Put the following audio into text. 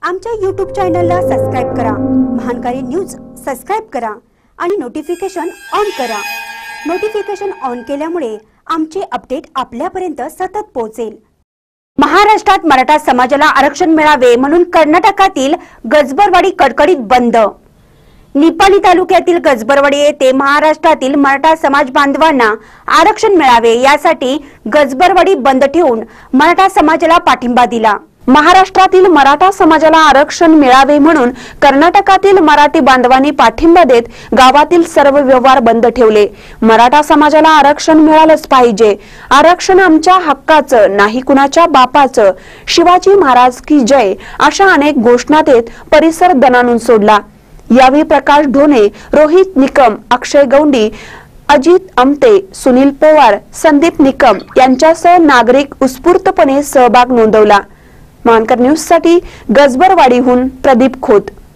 आमच्या YouTube चॅनलला subscribe करा, महानकारी न्यूज सबस्क्राइब करा आणि नोटिफिकेशन ऑन करा। नोटिफिकेशन ऑन केल्यामुळे आमचे अपडेट आपल्यापर्यंत सतत पोहोचेल। महाराष्ट्रात मराठा समाजाला आरक्षण मिळावे म्हणून कर्नाटकातील गजबरवाडी कडकडीत बंद। निपाणी तालुक्यातील गजबरवाडी येथे महाराष्ट्रातील मराठा समाज बांधवांना आरक्षण मिळावे यासाठी गजबरवाडी बंद ठेवून मराठा समाजाला पाठिंबा दिला। महाराष्ट्रातील मराठा समाजाला आरक्षण मिळावे म्हणून कर्नाटकातील मराठी बांधवांनी पाठिंबा देत गावातील सर्व व्यवहार बंद ठेवले। मराठा समाजाला आरक्षण मिळालंच पाहिजे, आरक्षण आमच्या हक्काचं नाही कुणाच्या बापाचं, शिवाजी महाराज की जय अशा अनेक घोषणा देत परिसर दणाणून सोडला। यावेळी प्रकाश ढोणे, रोहित निकम, अक्षय गौंडी, अजित आमते, सुनील पवार, संदीप निकम यांच्यासह नागरिक उत्स्फूर्तपणे सहभाग नोंदवला। महानकर न्यूज साठी गजबरवाडीहून प्रदीप खोत।